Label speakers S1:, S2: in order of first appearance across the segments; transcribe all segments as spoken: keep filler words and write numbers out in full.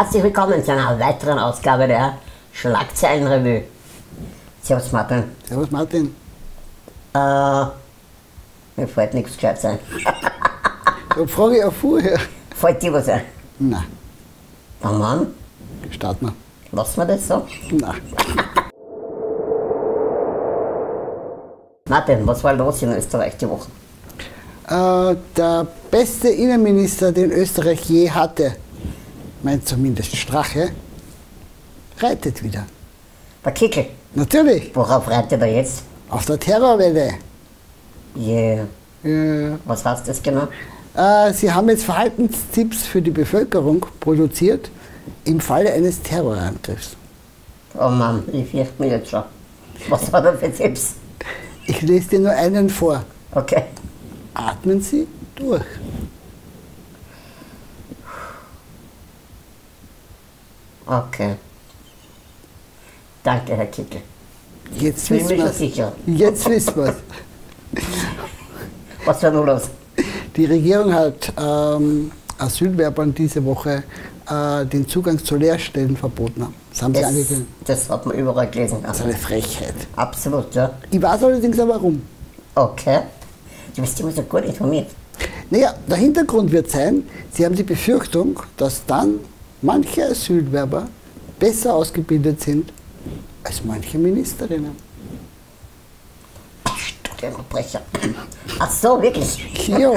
S1: Herzlich willkommen zu einer weiteren Ausgabe der Schlagzeilenrevue. Servus Martin.
S2: Servus Martin.
S1: Äh, mir fällt nichts Gescheites ein.
S2: Da frage ich auch vorher.
S1: Fällt dir was ein?
S2: Nein.
S1: Dann Mann,
S2: Starten wir.
S1: lassen wir das so?
S2: Nein.
S1: Martin, was war los in Österreich die Woche?
S2: Äh, der beste Innenminister, den Österreich je hatte, meint zumindest Strache, reitet wieder.
S1: Der Kickel.
S2: Natürlich,
S1: Worauf reitet er jetzt?
S2: auf der Terrorwelle.
S1: Yeah.
S2: Äh,
S1: Was heißt das genau?
S2: äh, Sie haben jetzt Verhaltenstipps für die Bevölkerung produziert im Falle eines Terrorangriffs.
S1: Oh Mann, ich fürchte mich jetzt schon. Was hat er für Tipps?
S2: Ich lese dir nur einen vor.
S1: Okay.
S2: Atmen Sie durch.
S1: Okay. Danke, Herr Kickel.
S2: Jetzt
S1: Bin
S2: wissen
S1: mir schon
S2: wir's.
S1: sicher.
S2: Jetzt wissen wir es.
S1: Was war nun los?
S2: Die Regierung hat ähm, Asylwerbern diese Woche äh, den Zugang zu Lehrstellen verboten. Das haben sie
S1: Das,
S2: angekündigt.
S1: das hat man überall gelesen.
S2: Das ist eine Frechheit.
S1: Absolut, ja.
S2: Ich weiß allerdings auch warum.
S1: Okay. Du bist immer so gut informiert.
S2: Naja, der Hintergrund wird sein, sie haben die Befürchtung, dass dann manche Asylwerber besser ausgebildet sind als manche Ministerinnen.
S1: Studienverbrecher. Ach so, wirklich?
S2: Ja,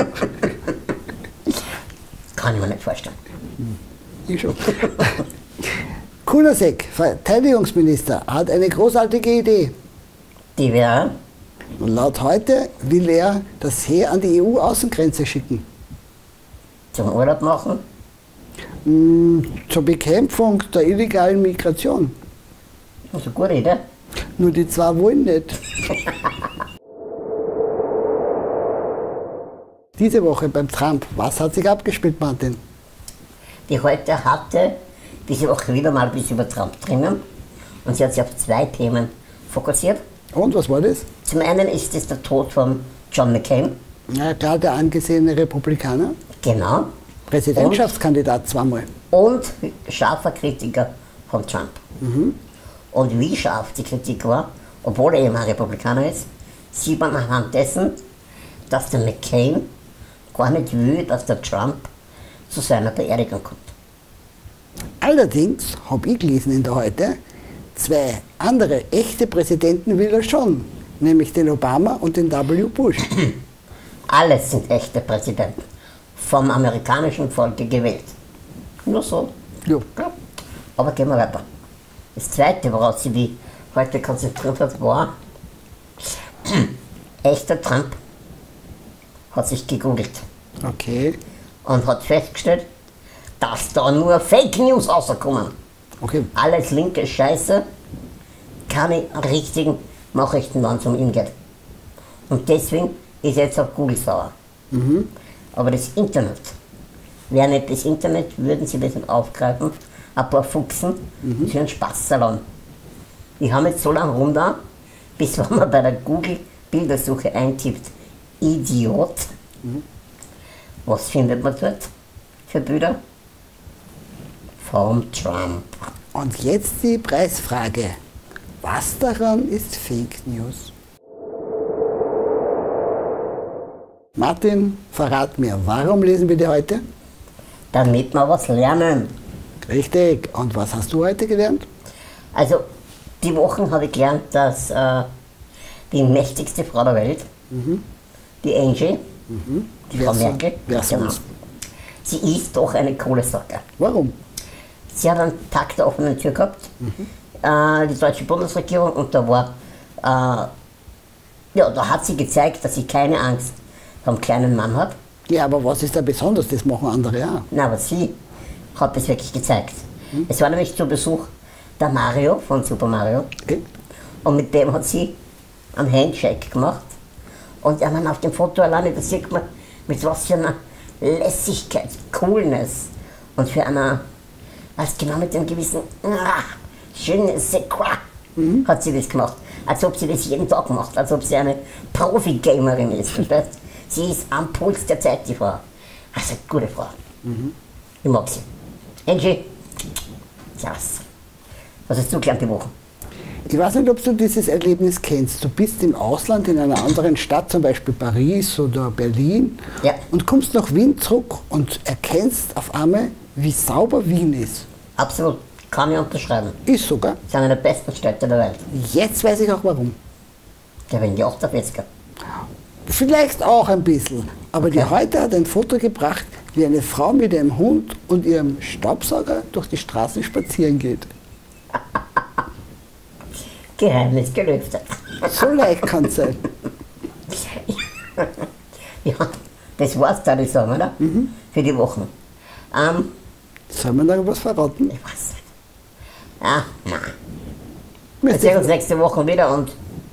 S1: Kann ich mir nicht vorstellen.
S2: ich schon. Kunasek, Verteidigungsminister, hat eine großartige Idee.
S1: Die wäre,
S2: Und laut heute will er das Heer an die E U-Außengrenze schicken.
S1: zum Urlaub machen.
S2: Mm, Zur Bekämpfung der illegalen Migration.
S1: Das ist eine gute Idee.
S2: Nur die zwei wollen nicht. Diese Woche beim Trump, was hat sich abgespielt, Martin?
S1: Die heute hatte diese Woche wieder mal ein bisschen über Trump drinnen. Und sie hat sich auf zwei Themen fokussiert.
S2: Und was war das?
S1: Zum einen ist es der Tod von John McCain.
S2: Ja, klar, der angesehene Republikaner,
S1: Genau.
S2: Präsidentschaftskandidat zweimal.
S1: Und scharfer Kritiker von Trump. Und wie scharf die Kritik war, obwohl er eben ein Republikaner ist, sieht man anhand dessen, dass der McCain gar nicht will, dass der Trump zu seiner Beerdigung kommt.
S2: Allerdings habe ich gelesen in der Heute, zwei andere echte Präsidenten will er schon, nämlich den Obama und den W. Bush.
S1: Alles sind echte Präsidenten, vom amerikanischen Volke gewählt. Nur so.
S2: Ja.
S1: Ja. Aber gehen wir weiter. Das zweite, woraus sie die heute konzentriert hat, war, echter Trump hat sich gegoogelt
S2: Okay,
S1: und hat festgestellt, dass da nur Fake News rauskommen.
S2: okay.
S1: Alles linke Scheiße, keine richtigen Nachrichten, wenn es um ihn geht. Und deswegen ist er jetzt auf Google sauer. Aber das Internet, wäre nicht das Internet, würden sie das nicht aufgreifen, ein paar Fuchsen für einen Spaßsalon. Die haben jetzt so lange rum da, bis wenn man bei der Google-Bildersuche eintippt, Idiot, was findet man dort für Bilder? Vom Trump.
S2: Und jetzt die Preisfrage. Was daran ist Fake News? Martin, verrat mir, warum lesen wir die heute?
S1: Damit wir was lernen.
S2: Richtig. Und was hast du heute gelernt?
S1: Also, die Wochen habe ich gelernt, dass äh, die mächtigste Frau der Welt, die Angie, die Frau
S2: Wer so-
S1: Merkel,
S2: wer sonst?
S1: sie ist doch eine coole Sache.
S2: Warum?
S1: Sie hat einen Tag der offenen Tür gehabt, äh, die deutsche Bundesregierung, und da war, äh, ja, da hat sie gezeigt, dass sie keine Angst vor dem kleinen Mann hat.
S2: Ja, aber was ist da besonders? Das machen andere auch.
S1: Na, aber sie hat das wirklich gezeigt. Es war nämlich zu Besuch der Mario von Super Mario.
S2: Okay.
S1: Und mit dem hat sie einen Handshake gemacht. Und ja, man auf dem Foto alleine, da sieht man, mit was für einer Lässigkeit, Coolness und für einer, was genau mit dem gewissen, ah, schönen Sequa hat sie das gemacht. Als ob sie das jeden Tag macht, als ob sie eine Profi-Gamerin ist, verstehst? Sie ist am Puls der Zeit, die Frau. Also, gute Frau. Ich mag sie. Angie, Tja, was? Was hast du gelernt die Woche?
S2: Ich weiß nicht, ob du dieses Erlebnis kennst. Du bist im Ausland, in einer anderen Stadt, zum Beispiel Paris oder Berlin,
S1: Ja.
S2: und kommst nach Wien zurück und erkennst auf einmal, wie sauber Wien ist.
S1: Absolut. Kann ich unterschreiben.
S2: Ist sogar.
S1: Das ist eine der besten Städte der Welt.
S2: Jetzt weiß ich auch warum.
S1: Der wegen die achtundvierzig.
S2: Vielleicht auch ein bisschen. Aber die
S1: Okay.
S2: heute hat ein Foto gebracht, wie eine Frau mit ihrem Hund und ihrem Staubsauger durch die Straßen spazieren geht.
S1: Geheimnis gelüftet.
S2: So leicht kann es sein.
S1: Ja, das war's, würde ich sagen, oder?
S2: Mhm.
S1: Für die Wochen. Ähm,
S2: Sollen wir noch was verraten?
S1: ich weiß nicht. Ah, nein.
S2: Wir
S1: Wir sehen uns nächste Woche wieder und.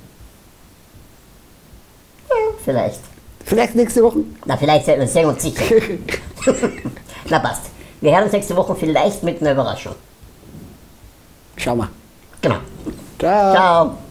S1: Ja, vielleicht.
S2: Vielleicht nächste Woche?
S1: Na, vielleicht sehen wir sehen uns sicher. Na, passt. Wir hören uns nächste Woche vielleicht mit einer Überraschung.
S2: Schau mal.
S1: Genau.
S2: Ciao.
S1: Ciao.